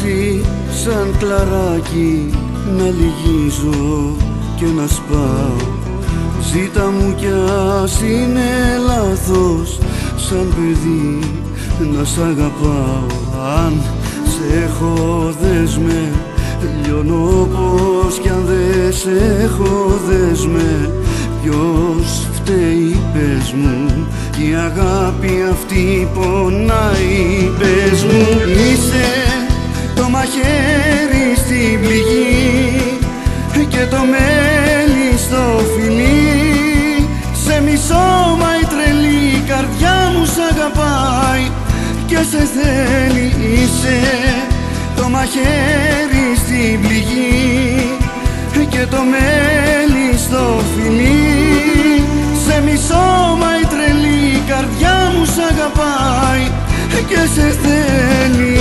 εσύ σαν κλαράκι να λυγίζω και να σπάω. Ζήτα μου κι ας είναι λάθος, σαν παιδί να σ' αγαπάω. Αν σε έχω δέσμε, λιώνω πως κι αν δεν σε έχω δέσμε. Ποιος φταίει πες μου, κι η αγάπη αυτή πονάει πες μου. Είσαι το μαχαίρι στην πληγή και το μέλι στο φιλί. Σε μισώ μα η τρελή καρδιά μου σ' αγαπάει και σε θέλει. Είσαι το μαχαίρι στην πληγή και το μέλι στο φιλί. Σε μισώ μα η τρελή καρδιά μου σ' αγαπάει και σε θέλει.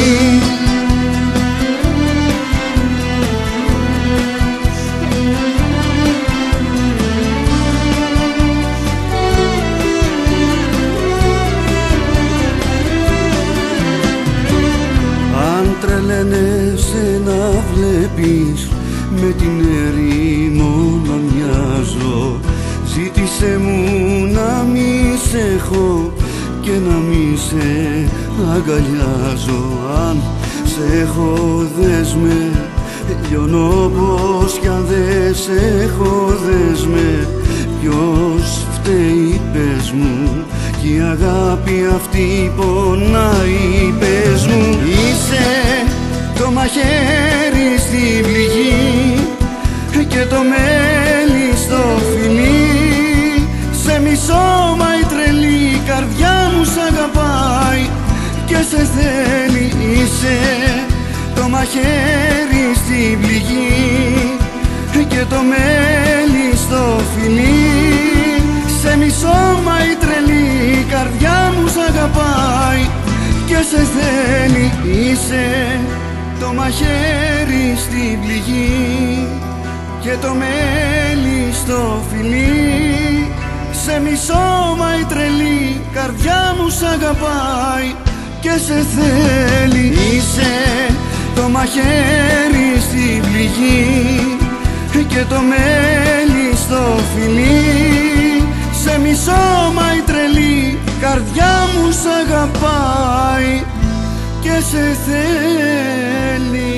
Αν τρελαίνεσαι να βλέπεις με την ερήμο να μοιάζω, ζήτησε μου να μη σε έχω και να μη σε αγκαλιάζω. Αν σε έχω δέσμε, λιώνω πως κι αν δεν σε έχω δέσμε. Ποιος φταίει πες μου, κι η αγάπη αυτή πονάει πες μου. Είσαι το μαχαίρι στην πληγή και το μέλι στο φιλί. Σε μισώ μα η τρελή καρδιά μου σ' αγαπάει και σε θέλει. Είσαι το μαχαίρι στην πληγή και το μέλι στο φιλί. Σε μισώ μα η τρελή καρδιά μου σ' αγαπάει και σε θέλει. Είσαι το μαχαίρι στην πληγή και το μέλι στο φιλί. Σε μισώ μα η τρελή καρδιά μου σ' αγαπάει και σε θέλει. Είσαι το μαχαίρι στην πληγή και το μέλι στο φιλί. Σε μισώ μα η τρελή καρδιά μου σ' αγαπάει και σε θέλει.